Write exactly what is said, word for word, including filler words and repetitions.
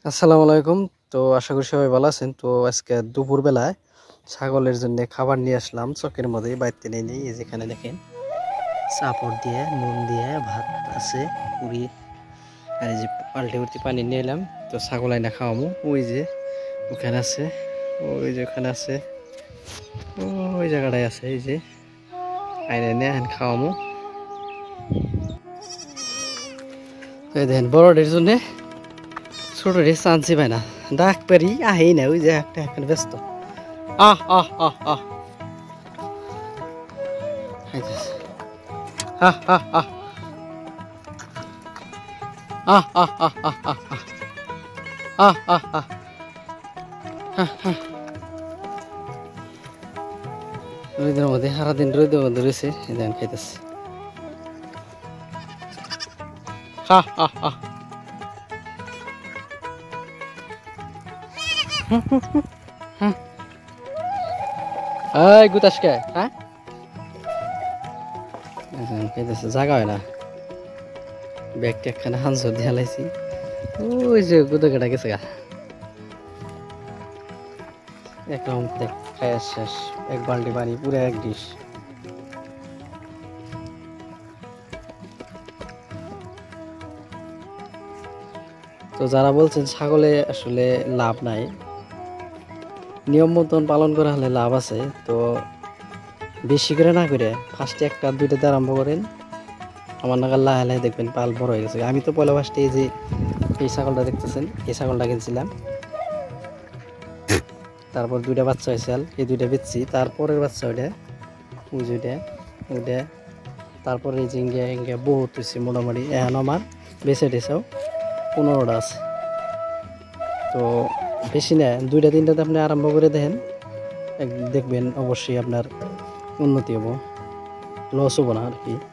আসসালামু আলাইকুম। তো আশা করি সবাই ভালো আছেন। তো আজকে দুপুর বেলায় ছাগলের জন্য খাবার নিয়ে আসলাম। চকের মধ্যেই বাড়িতে নিয়ে নিই। এই যেখানে দেখেন চাপড় দিয়ে নুন দিয়ে ভাত আছে, পুরি আর এই যে পাল্টে উল্টে পানি নিয়ে এলাম। তো ছাগল আইনা খাওয়ামো। ওই যে ওখানে আছে, ওই যে ওখানে আছে, ওই জায়গাটায় আছে। এই যে আইনা নিয়ে এখন খাওয়ামো। এই দেখেন বড়দের জন্য ছোট রে চান্সই পায় না, ডাক পারি আহেই না। ওই যে একটা এখন ব্যস্ত। আহ আহ আহ আহ আহ আহ আহ আহ আহ আহ আহ আহ আহ আহ আহ রোদের মধ্যে সারাদিন রোদের মধ্যে রয়েছে, দেন খাইতেছে। হা হা হা এই গুতাস কে হ্যাঁ খাইতেছে, জাগা হয় না। ব্যাগটা একখানে হানসর দিয়ে লাইছি। ওই যে গুদা কেটা গেছে গা এক রাউন্ড খাইয়া শেষ। এক বালতি পানি পুরো এক ডিশ। তো যারা বলছেন ছাগলে আসলে লাভ নাই, নিয়ম মতন পালন করা হলে লাভ আছে। তো বেশি করে না করে ফার্স্টে একটা দুইটাতে আরম্ভ করেন, আমার নাগাল লাহে লাহে দেখবেন পাল বড় হয়ে গেছে। আমি তো পয়লা ফার্স্টে এই যে এই ছাগলটা দেখতেছেন, এই ছাগলটা কিনছিলাম, তারপর দুইটা বাচ্চা হয়েছে, এই দুইটা বেচছি। তারপরের বাচ্চা ওইটা, ওই দুইটা ওইটা, তারপরে এই যে ইঙ্গিয়া ইঙ্গিয়া বহুত হয়েছে মোটামুটি। এখন আমার বেছে টেছেও পনেরোটা আছে। তো বেশি না, দুইটা তিনটাতে আপনি আরম্ভ করে দেখেন, দেখবেন অবশ্যই আপনার উন্নতি হবো, লস হবো না আর কি।